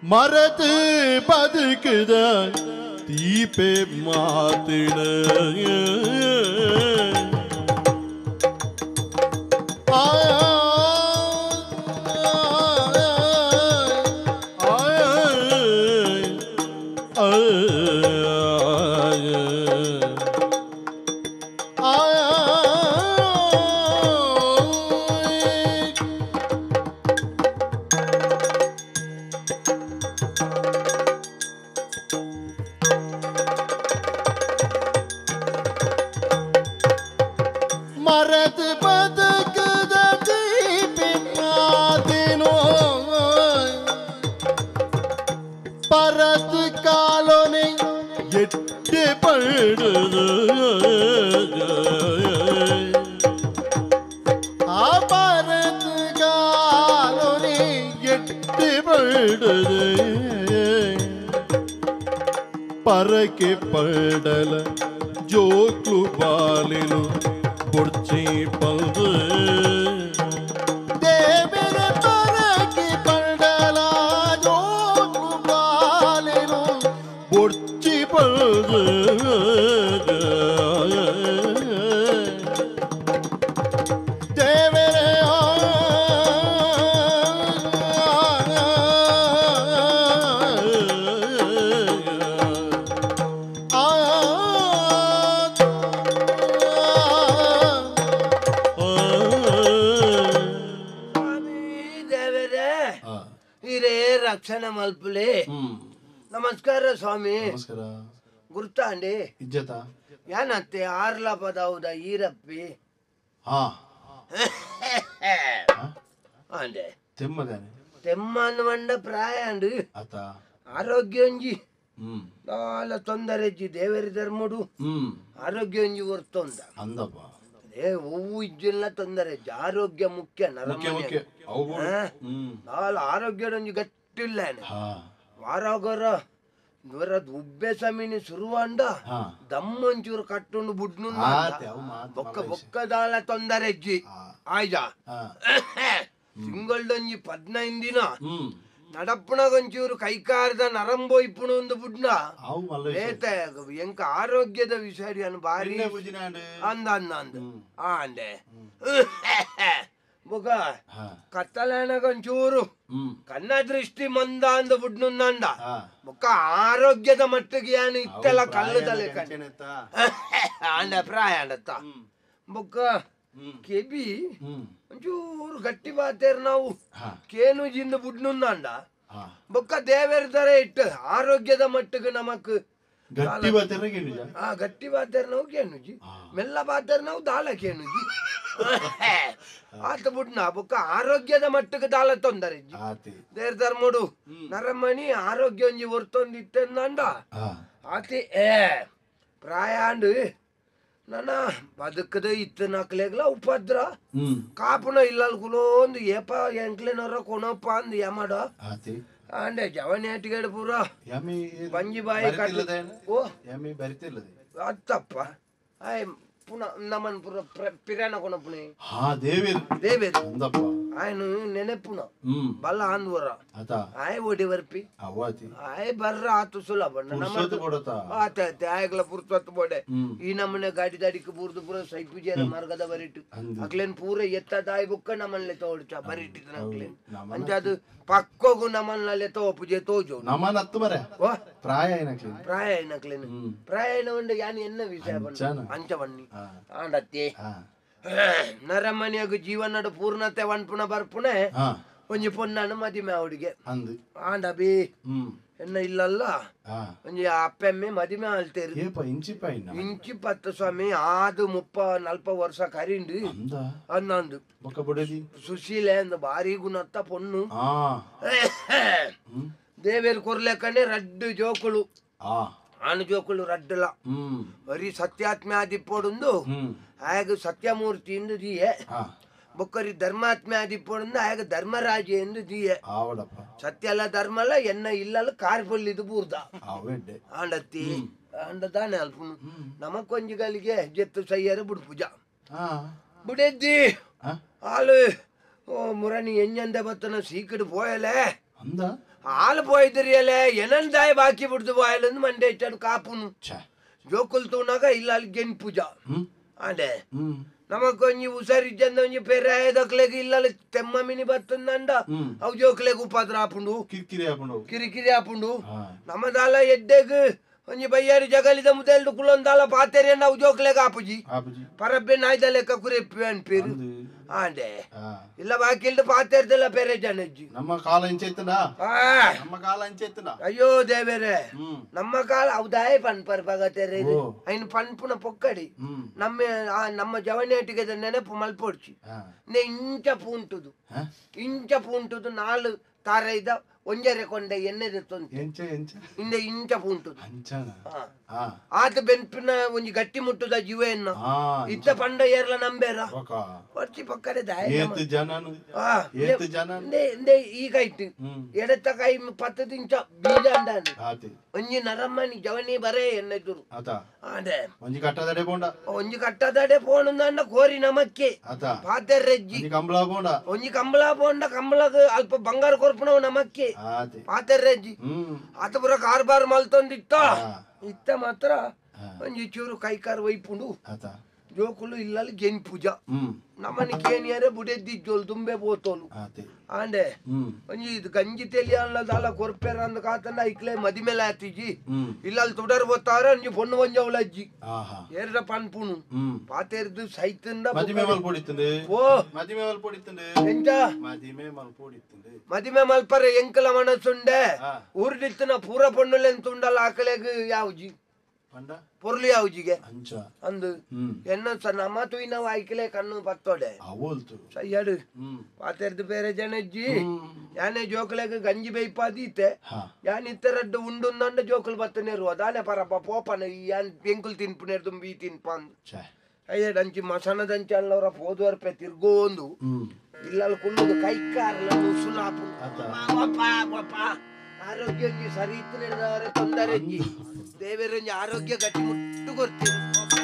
ಮರೆತು ಬದುಕಿದ ದೀಪೆ ಮಾತಿನ ಮರೆತು ಬದುಕದ ದೀಪಿನಾದಿನೋ ಪರತು ಕಾಲೋನೆ ಎಟ್ಟೆ ಪಡೆದು ಆ ಪರತು ಕಾಲೋನೆ ಎಟ್ಟೆ ಪಡೆದು ಪರಕೆ ಪಡಲ ಜೋಕ್ಲು ಬಾಲಿಲು ಬುಡ್ಚಿ ಪಲ್ದು ದೇವರ ಪರಕೆ ಪಡಲ ಜೋಕ್ಲು ಬಾಲಿಲು ಬುಡ್ಚಿ ಪಲ್ದು ದೇವರ ರಕ್ಷಣ ಮಲ್ಪಲೆ ನಮಸ್ಕಾರ ಸ್ವಾಮಿ. ನಮಸ್ಕಾರ. ಗುರ್ತಾ ಅಂಡಿ ಇಜ್ಜತ ಏನತ್ತೆ ಆರ್ಲ ಪದೌದ ಈರಪ್ಪಿ ಅಂಡೆ ತೆಮ್ಮದಾನೆ ತೆಮ್ಮನ್ ಮಂಡ ಪ್ರಾಯ ಅಂಡು ಆತ ಆರೋಗ್ಯ ಒಂಜಿ ದಾಲ ತೊಂದರೆ ಇಜ್ಜಿ ದೇವರಿ ಧರ್ಮಡು ಆರೋಗ್ಯ ಒಂಜಿ ಹೊರ್ತೊಂದ ಅಂದಪ್ಪ ಹೂವು ಇಜ್ಜಿಲ್ಲ ತೊಂದರೆ ಇಜ್ಜಿ ಆರೋಗ್ಯ ಮುಖ್ಯ ನರಮನೆ ದಾಲ ಆರೋಗ್ಯದೊಂಜಿ ಗಟ್ಟಿಲ್ಲ ವಾರಾಗೊರ ಇವರದ್ ಉಬ್ಬೆ ಸಮೀನಿ ಶುರುವಂಡ ದಮ್ಮಂಚೂರು ಕಟ್ಟುಂಡು ಬುಡ್ನು ಬೊಕ್ಕ ಬೊಕ್ಕದಾಲ ತೊಂದರೆ ಇಜ್ಜಿ ಆಯ್ಜ ತಿಂಗಳೊಂಜಿ 15 ದಿನ ನಡಪ್ಪಣಗೊಂಚೂರು ಕೈಕಾರದ ನರಂಬೋಯ್ಪುಣು ಒಂದು ಬುಡ್ನ ರೇತ ಎಂಕ ಆರೋಗ್ಯದ ವಿಷಯ ಬಾರಿ ಅಂದ ಅಂದ ಅಂದ ಅಂದೆ ಬೊಕ ಕತ್ತಲೇನಗೊಂಚೂರು ಕನ್ನ ದೃಷ್ಟಿ ಮಂದ ಅಂದ ಬುಡ್ನುಂದ ಬೊಕ್ಕ ಆರೋಗ್ಯದ ಮಟ್ಟಿಗೆ ಏನು ಇತ್ತೆಲ್ಲ ಕಲ್ಲದಲೆ ಅಂಡ ಪ್ರಾಯ ಅಂಡತ್ತ ಬೊಕ್ಕ ಕೆಬಿ ಒಂಚೂರು ಗಟ್ಟಿ ಬಾತೇರ್ ನಾವು ಕೇನು ಜಿಂದ ಬುಡ್ನುಂದ ಬೊಕ್ಕ ದೇವೇರ್ ದರ ಇಟ್ಟು ಆರೋಗ್ಯದ ಮಟ್ಟಿಗೆ ನಮಕ್ ಗಟ್ಟಿ ಬಾತೇರ್ ನಾವು ಕೇನುಜಿ ಮೆಲ್ಲ ಬಾತೇರ್ ನಾವು ದಾಳ ಕೇನುಜಿ ಆತ ಬುಡ್ನ ಬೊಕ್ಕ ಆರೋಗ್ಯದ ಮಟ್ಟಿಗೆ ದಾಳ ತೊಂದರೆ ದೇರ್ ಧರ್ಮಡು ನರಮಣಿ ಆರೋಗ್ಯ ಒಂಜಿ ಹೊರ್ತೊಂದಿತ್ತಂದ ಆತಿ ಪ್ರಾಯಾಂಡು ನನ್ನ ಬದುಕದ ಇತ್ತು ನಕ್ಲೆಗ್ಲ ಉಪದ್ರ ಕಾಪುನ ಇಲ್ಲಲ್ಗುಲೋ ಒಂದು ಏಪ ಎಂಕ್ಲೆನರ ಕೊನಪ್ಪ ಅಂದ್ ಯಮಡ ಅಂಡೆ ಜವನೇಟಿಗೇಡು ಪೂರ ಬಂಜಿ ಬಾಯಿ ಓ ಅತ್ತಪ್ಪ ಆಯ್ ಪುನಃ ನಮನ್ ಪುರ ಪಿರಾಣ ಕೊನಪುಣೆ ఆయన ನೆನೆಪುನ ಬಲ್ಲ ಆಂದ್ವರ ಆಯ್ ಓಡಿ ಬರ್ಪಿ ಆಯ್ ಬರ್ರ ಆತು ಸುಲಭ ಆಯ್ಗಲ ಪುರ್ತತ್ ಬೋಡೆ ಈ ನಮ್ಮನೆ ಗಾಡಿ ದಾಡಿಗೆ ಬೂರ್ದು ಪೂರ ಸೈಪುಜೇರ ಮಾರ್ಗದ ಬರಿಟ್ಟು ಅಕ್ಲೇನ್ ಪೂರ ಎತ್ತದಾಯ್ ಬುಕ್ಕ ನಮ್ಮನ್ಲೆ ತೋಡ್ಚ ಬರಿಟ್ಟಿದ ಅಕ್ಲೇನ್ ಅಂಚದು ಪಕ್ಕೋಗು ನಮ್ಮನ್ನಲ್ಲಿ ತೋಪುಜೆ ತೋಜು ಪ್ರಾಯ ಏನಕ್ಲೇನು ಪ್ರಾಯ ಏನಂಡ ಯಾನ್ ಎನ್ನ ವಿಷಯ ಅಂಚ ಬನ್ನಿ ಆಂಡತ್ತೆ ನರಮನಿಯಾಗ ಜೀವನದ ಪೂರ್ಣತೆ ವನ್ಪುಣ ಬರ್ಪುಣೆ ಒಂಜಿ ಪೊನ್ನನ್ನು ಮದಿಮೆ ಅವಡಿಗೆ ಆಂಡ ಬಿ ಎನ್ನ ಇಲ್ಲಲ್ಲ ಒಂಜಿ ಅಪ್ಪೆಮ್ಮೆ ಮದಿಮೆ ಆಲ್ತೇರು ಇಂಚಿ 10 ಸ್ವಾಮಿ ಆದು 30-40 ವರ್ಷ ಕರಿಂಡು ಅನ್ನೊಂದು ಸುಶೀಲೆ ಅಂದ ಬಾರಿ ಗುಣತ್ತ ಪೊಣ್ಣು ದೇವೇರು ಕೊರ್ಲೆಕನೆ ರಡ್ಡು ಜೋಕುಳು ಆನು ಜೋಕುಳು ರಡ್ಡಲ ಬರೀ ಸತ್ಯಾತ್ಮೆ ಆದಿಪ್ಪೋಡುಂದು ಆಗ ಸತ್ಯಮೂರ್ತಿ ಎಂದು ದಿಯೆ ಬೊಕ್ಕರಿ ಧರ್ಮಾತ್ಮೆ ಆದಿಪ್ಪೋಡುಂದು ಆಗ ಧರ್ಮರಾಜ ಎಂದು ದಿಯೆ ಸತ್ಯಲ್ಲ ಧರ್ಮಲ್ಲ ಎನ್ನ ಇಲ್ಲಲ್ಲ ಕಾರ್ಪೊಲ್ಲಿದು ಬೂರ್ದ ಆಂಡತ್ತಿ ಆಂಡದಾನೆ ಅಲ್ಪುನು ನಮಕೊಂಜಿಗಳಿಗೆ ಜೆತ್ತು ಸಯ್ಯರು ಬುಡ್ ಪೂಜ ಬುಡೆದ್ದಿ ಹಾಲು ಓ ಮುರಣಿ ಎಂಜಂದೆ ಬತ್ತನ ಸೀಕಡು ಪೋಯಲೆ ಹಾಲು పోయిద్దరి అలే ఎనందాయి బాకీ పుడుతు పోయాలని మండే ఇచ్చాడు కాపును జోకులతోనాక ఇల్లాలి గెన్ పూజ అంటే నమ్మకొంజి ఉసరిజ్జంది పెర్రాయదొకలేకి ఇల్లాలి తెమ్మమిని బతుందండ అవు జోకులేకు ఉపద్రాపుండు కిరికిరి ఆపుండు నమ్మదాల ఎడ్డేకు ಒಂಜಿ ಬಯ್ಯಾರಿ ಜಗಲಿದ ಮುದೆಲ್ಡು ಕುಲೊಂದಾಲ ಪಾತೆರೆ ನಾವು ಜೋಕ್ಲೆ ಕಾಪುಜಿ ಪರಬ್ಬೆ ನಾಯ್ದ ಲೆಕ್ಕ ಕುರೆಪ್ಪಿ ಅನ್ಪೇರು ಆಂಡೆ ಇಲ್ಲ ಬಾಕಿಲ್ಡು ಪಾತೆರ್ದೆಲ್ಲ ಬೇರೆ ಜನಜ್ಜಿ ನಮ್ಮ ಕಾಲ ಇಂಚೆತ್ತನಾ ನಮ್ಮ ಕಾಲ ಇಂಚೆತ್ತನಾ ಅಯ್ಯೋ ದೇವೇರೆ ನಮ್ಮ ಕಾಲ ಹೌದಾಯ್ ಪನ್ಪರ್ ಬಗತೆರೆ ಐನ್ ಪನ್ಪುನ ಪೊಕ್ಕಡಿ ನಮ್ಮ ಜವನೇಟಿಗೆ ನೆನಪು ಮಲ್ಪೊಡ್ಚಿ ಇಂಚ ಪೂಂಟುದು ನಾಲು ತಾರೈದ ಒಂಜರೆ ಕೊಂಡೆ ಎಣ್ಣೆದೆ ತೊಂದು ಇಂದ ಇಂಚ ಪೂಂಟುದು ಆತ ಬೆನ್ಪಿನ ಒಂಜಿ ಗಟ್ಟಿ ಮುಟ್ಟುದ ಜೀವ ಎನ್ನ ಇತ್ತ ಪಂಡ ಏರ್ಲ ನಂಬೇರ ವರ್ಷಿ ಪಕ್ಕಡೆ ಈಗ ಇಟ್ಟು ಎಡತ್ತ ಕೈ 10 ಇಂಚ ಬೀಜ ಅಂದಾನೆ ಒಂಜಿ ನರಮ್ಮನಿ ಜವನಿ ಬರೇ ಎನ್ನೆದುರು ಅದೇ ಒಂಜಿ ಕಟ್ಟದಡೆ ಪೋಣಂದ ಕೋರಿ ನಮಕ್ಕೆ ಪಾತೆರ್ರೆಜ್ಜಿ ಒಂಜಿ ಕಂಬಳ ಬೋಂಡ ಕಂಬಳಗ ಅಲ್ಪ ಬಂಗಾರ ಕೊರ್ಪುನವು ನಮಕ್ಕೆ ಪಾತೆರ್ರೆಜ್ಜಿ ಆತ ಪುರ ಕಾರ್ಬಾರ್ ಮಲ್ತೊಂದಿತ್ತ ಇತ್ತ ಮಾತ್ರ ಒಂಜಿ ಚೂರು ಕೈಕಾರ್ ವೈಪುಂಡು ಜೋಕುಲು ಇಲ್ಲಲ್ಲಿ ಗೆನ್ ಪೂಜಾ ನಮ್ಮನಿ ಕೇನಿಯರೆ ಬುಡೆದ್ದಿ ಜೋಲ್ ದುಂಬೆ ಬೋತೋಲು ಆಂಡೆ ಒಂಜಿ ಇದು ಗಂಜಿ ತೆಲಿಯಲ್ಲ ದಾಲ ಕೊರ್ಪೆರ ಅಂದ ಕಾತಂಡ ಐಕ್ಲೆ ಮದಿಮೆಲ ಆತಿಜಿ ಇಲ್ಲಲ್ಲಿ ತುಡರ್ ಬೋತಾರ ಒಂಜಿ ಪೊಣ್ಣು ಒಂಜವಲಜ್ಜಿ ಏರ್ರ ಪನ್ಪುನು ಪಾತೆರ್ದು ಸೈತಂದ ಮದಿಮೆ ಮಲ್ಪೊಡಿತಂದೆ ಓ ಮದಿಮೆ ಮಲ್ಪೊಡಿತಂದೆ ಎಂಚ ಮದಿಮೆ ಮಲ್ಪೊಡಿತಂದೆ ಮದಿಮೆ ಮಲ್ಪರೆ ಎಂಕಲ ಮನಸ್ಸುಂಡೆ ಊರ್ದಿತ್ತನ ಪೂರ ಪೊಣ್ಣುಲೆಂತುಂಡಲ್ಲ ಆಕಲೆಗ್ ಯಾವ್ಜಿ ಪೊರ್ಲು ಯಾವ್ಜಿಗೆ ಅಂದು ಎನ್ನ ನಮ್ಮ ತುಯಿನ ವಾಯ್ಕಲೆ ಕಣ್ಣು ಪತ್ತೋಡೆ ಸಯ್ಯಡು ಪಾತೆರ್ದು ಬೇರೆ ಜನಜ್ಜಿ ಯಾನೆ ಜೋಕಲೆಗ್ ಗಂಜಿ ಬೈಪಾದೀತೆ ಯಾನ್ ಇತ್ತರಡ್ಡು ಉಂಡುಂದಂಡ ಜೋಕುಲು ಬತ್ತನೇರು ಅದಾನೆ ಪರಪ್ಪ ಪೋಪನ ಯಾನ್ ಎಂಕುಲ್ ತಿನ್ಪುನೇರ್ ತುಂಬಿ ತಿನ್ಪಂದು ಅಯ್ಯಡಂಚಿ ಮಸಣದಂಚಿ ಅಲ್ಲವರ ಪೋದುವರ್ಪೆ ತಿರ್ಗೋಂದು ಇಲ್ಲಲ್ಲಿ ಕುಳ್ಳುದು ಕೈಕಾರ್ಲ ಸುಲಾಪು ಆರೋಗ್ಯ ಸರಿ ಇತ್ತು ನಡೆದವರೆ ತೊಂದರೆ ದೇವರ ಆರೋಗ್ಯ ಗಟ್ಟಿ ಮುಟ್ಟು ಕೊಡ್ತೀವಿ